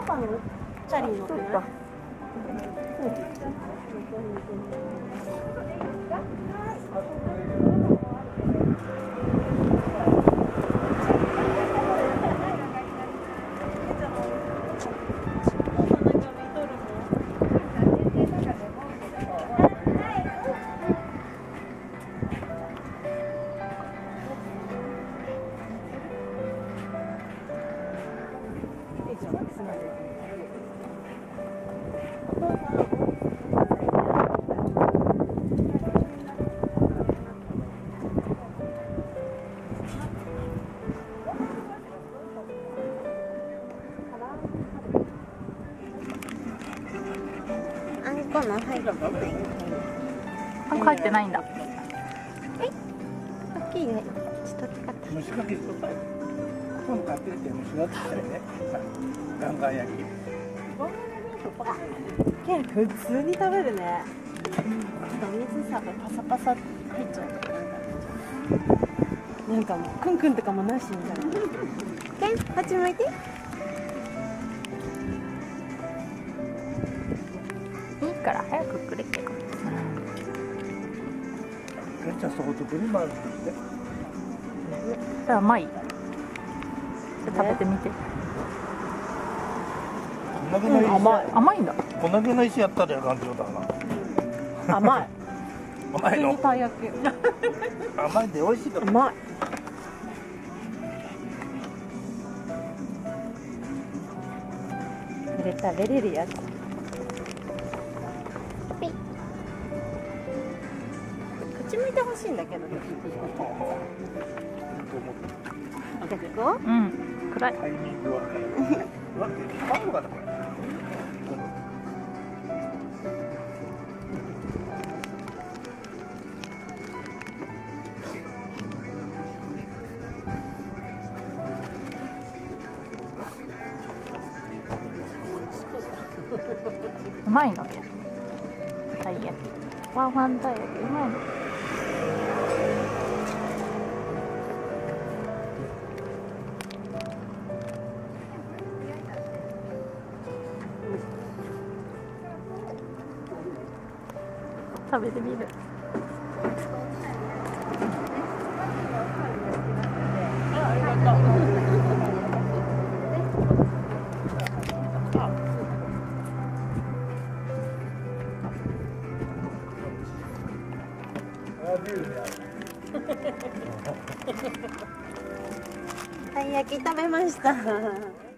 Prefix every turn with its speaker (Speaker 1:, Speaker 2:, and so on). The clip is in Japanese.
Speaker 1: パのチャリに乗ってない？あんこの入ってない。
Speaker 2: あんこ入ってないんだ。
Speaker 1: 大きいね。ちょっと大きかった。
Speaker 3: 虫かけしとったよ。ここに買ってきて虫がつきたいね。ガンガン焼き。
Speaker 1: ケン普通に食べるね。水さがパサパサ入っちゃう。なんかもうクンクンとかもなしみたいな。ケンこっち向いて。
Speaker 2: いいから早くくれってか。
Speaker 3: めっちゃソフトクリームあるって言って。
Speaker 2: じゃあ甘い。食べてみて。
Speaker 3: こんだけの石、
Speaker 1: 甘い。
Speaker 2: 甘いんだ。
Speaker 3: こんだけの石やったらやかんちょうだな。
Speaker 1: 甘い。
Speaker 3: 甘いの。
Speaker 1: 普通にたい焼き。
Speaker 3: 甘いで美味しいから。
Speaker 1: 甘い。これ食べれるやつ。ピッ。こっち向いてほしいんだけどね。じゃあここ？
Speaker 2: うん。暗い。
Speaker 3: タイミングは。うわ、卵がだこれ。
Speaker 2: うまいのけ。たい焼き。ワンワンたい焼きうまいの。食べてみる。
Speaker 1: たい焼き食べました。